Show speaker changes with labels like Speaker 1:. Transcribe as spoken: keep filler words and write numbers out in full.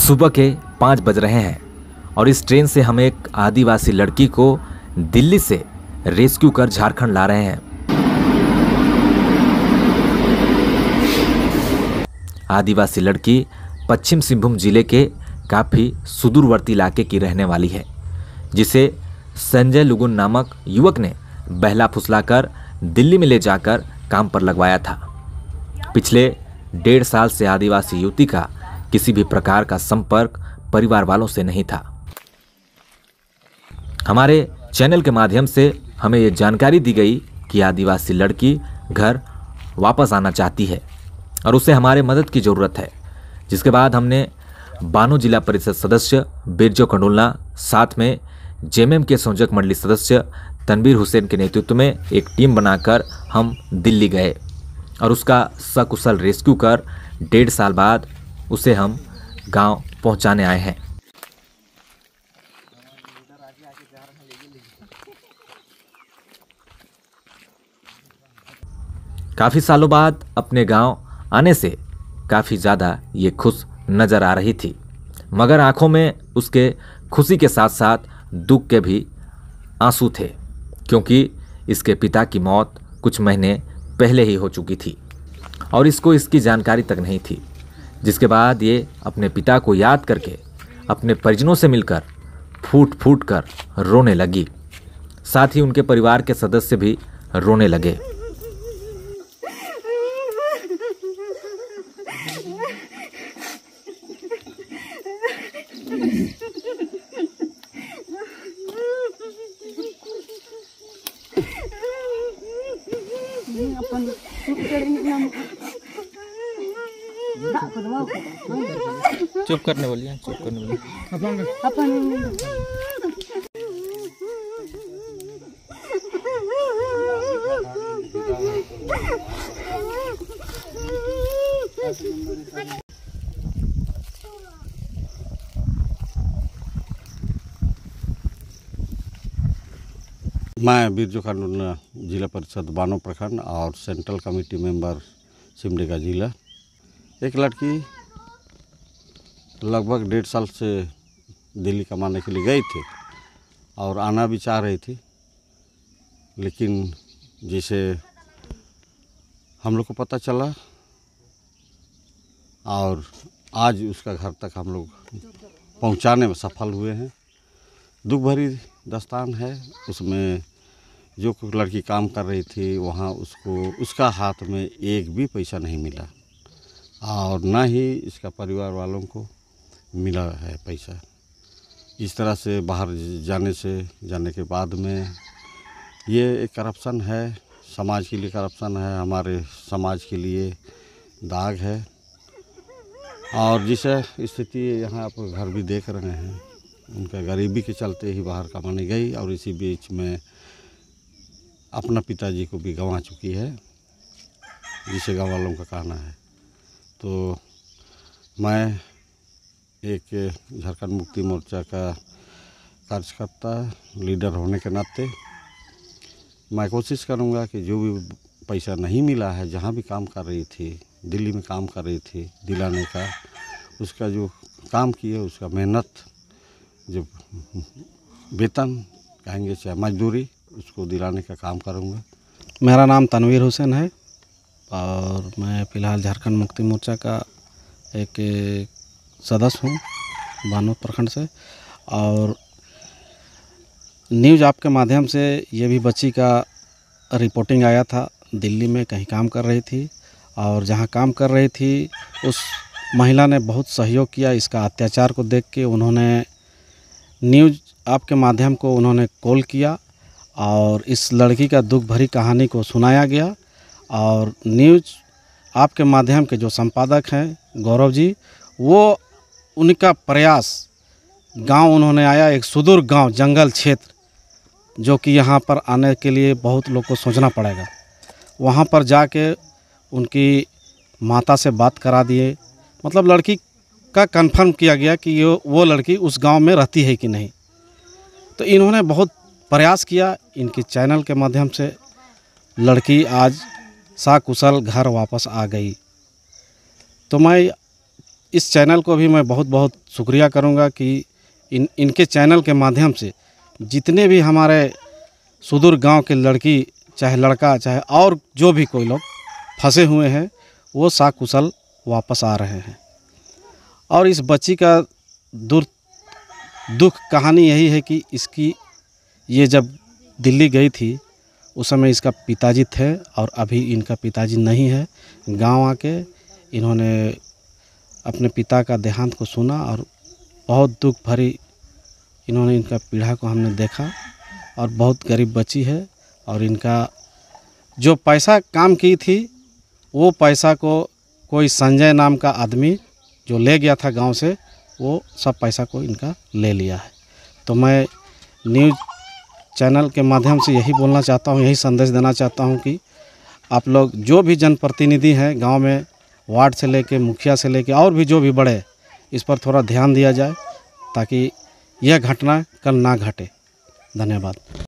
Speaker 1: सुबह के पाँच बज रहे हैं और इस ट्रेन से हम एक आदिवासी लड़की को दिल्ली से रेस्क्यू कर झारखंड ला रहे हैं। आदिवासी लड़की पश्चिम सिंहभूम जिले के काफ़ी सुदूरवर्ती इलाके की रहने वाली है, जिसे संजय लुगुन नामक युवक ने बहला फुसलाकर दिल्ली में ले जाकर काम पर लगवाया था। पिछले डेढ़ साल से आदिवासी युवती का किसी भी प्रकार का संपर्क परिवार वालों से नहीं था। हमारे चैनल के माध्यम से हमें ये जानकारी दी गई कि आदिवासी लड़की घर वापस आना चाहती है और उसे हमारे मदद की ज़रूरत है, जिसके बाद हमने बानो जिला परिषद सदस्य बिरजू कंडोलना, साथ में जेएमएम के संयोजक मंडली सदस्य तनवीर हुसैन के नेतृत्व में एक टीम बनाकर हम दिल्ली गए और उसका सकुशल रेस्क्यू कर डेढ़ साल बाद उसे हम गांव पहुंचाने आए हैं। काफ़ी सालों बाद अपने गांव आने से काफ़ी ज़्यादा ये खुश नज़र आ रही थी, मगर आंखों में उसके खुशी के साथ साथ दुख के भी आंसू थे, क्योंकि इसके पिता की मौत कुछ महीने पहले ही हो चुकी थी और इसको इसकी जानकारी तक नहीं थी। जिसके बाद ये अपने पिता को याद करके अपने परिजनों से मिलकर फूट फूट कर रोने लगी। साथ ही उनके परिवार के सदस्य भी रोने लगे।
Speaker 2: चुप करने बोलिए, चुप करने बोलिए।
Speaker 3: मैं बिरजू कंडोलना, जिला परिषद बानो प्रखंड और सेंट्रल कमेटी मेंबर सिमडेगा जिला। एक लड़की लगभग डेढ़ साल से दिल्ली कमाने के लिए गई थी और आना भी चाह रही थी, लेकिन जिसे हम लोग को पता चला और आज उसका घर तक हम लोग पहुंचाने में सफल हुए हैं। दुख भरी दास्तान है। उसमें जो लड़की काम कर रही थी वहाँ उसको उसका हाथ में एक भी पैसा नहीं मिला और ना ही इसका परिवार वालों को मिला है पैसा। इस तरह से बाहर जाने से जाने के बाद में ये एक करप्शन है, समाज के लिए करप्शन है, हमारे समाज के लिए दाग है। और जिसे स्थिति यहाँ आप घर भी देख रहे हैं, उनका गरीबी के चलते ही बाहर कमाने गई और इसी बीच में अपना पिताजी को भी गंवा चुकी है, जिसे गाँव वालों का कहना है। तो मैं एक झारखंड मुक्ति मोर्चा का कार्यकर्ता लीडर होने के नाते मैं कोशिश करूंगा कि जो भी पैसा नहीं मिला है, जहां भी काम कर रही थी, दिल्ली में काम कर रही थी, दिलाने का उसका जो काम किए उसका मेहनत, जो वेतन कहेंगे चाहे मजदूरी, उसको दिलाने का काम करूंगा।
Speaker 4: मेरा नाम तनवीर हुसैन है और मैं फ़िलहाल झारखंड मुक्ति मोर्चा का एक सदस्य हूँ बानो प्रखंड से। और न्यूज़ आपके माध्यम से ये भी बच्ची का रिपोर्टिंग आया था, दिल्ली में कहीं काम कर रही थी और जहाँ काम कर रही थी उस महिला ने बहुत सहयोग किया। इसका अत्याचार को देख के उन्होंने न्यूज़ आपके माध्यम को उन्होंने कॉल किया और इस लड़की का दुख भरी कहानी को सुनाया गया। और न्यूज़ आपके माध्यम के जो संपादक हैं गौरव जी, वो उनका प्रयास गांव उन्होंने आया, एक सुदूर गांव, जंगल क्षेत्र, जो कि यहाँ पर आने के लिए बहुत लोग को सोचना पड़ेगा। वहाँ पर जाके उनकी माता से बात करा दिए, मतलब लड़की का कंफर्म किया गया कि ये वो लड़की उस गांव में रहती है कि नहीं। तो इन्होंने बहुत प्रयास किया। इनकी चैनल के माध्यम से लड़की आज साकुशल घर वापस आ गई। तो मैं इस चैनल को भी मैं बहुत बहुत शुक्रिया करूंगा कि इन इनके चैनल के माध्यम से जितने भी हमारे सुदूर गांव के लड़की चाहे लड़का चाहे और जो भी कोई लोग फंसे हुए हैं वो साकुशल वापस आ रहे हैं। और इस बच्ची का दुर दुख कहानी यही है कि इसकी ये जब दिल्ली गई थी उस समय इसका पिताजी थे और अभी इनका पिताजी नहीं है। गांव आके इन्होंने अपने पिता का देहांत को सुना और बहुत दुख भरी इन्होंने इनका पीड़ा को हमने देखा। और बहुत गरीब बच्ची है और इनका जो पैसा काम की थी वो पैसा को कोई संजय नाम का आदमी जो ले गया था गांव से, वो सब पैसा को इनका ले लिया है। तो मैं न्यूज़ चैनल के माध्यम से यही बोलना चाहता हूँ, यही संदेश देना चाहता हूँ कि आप लोग जो भी जनप्रतिनिधि हैं गांव में, वार्ड से लेके मुखिया से लेके और भी जो भी बड़े, इस पर थोड़ा ध्यान दिया जाए ताकि यह घटना कल ना घटे। धन्यवाद।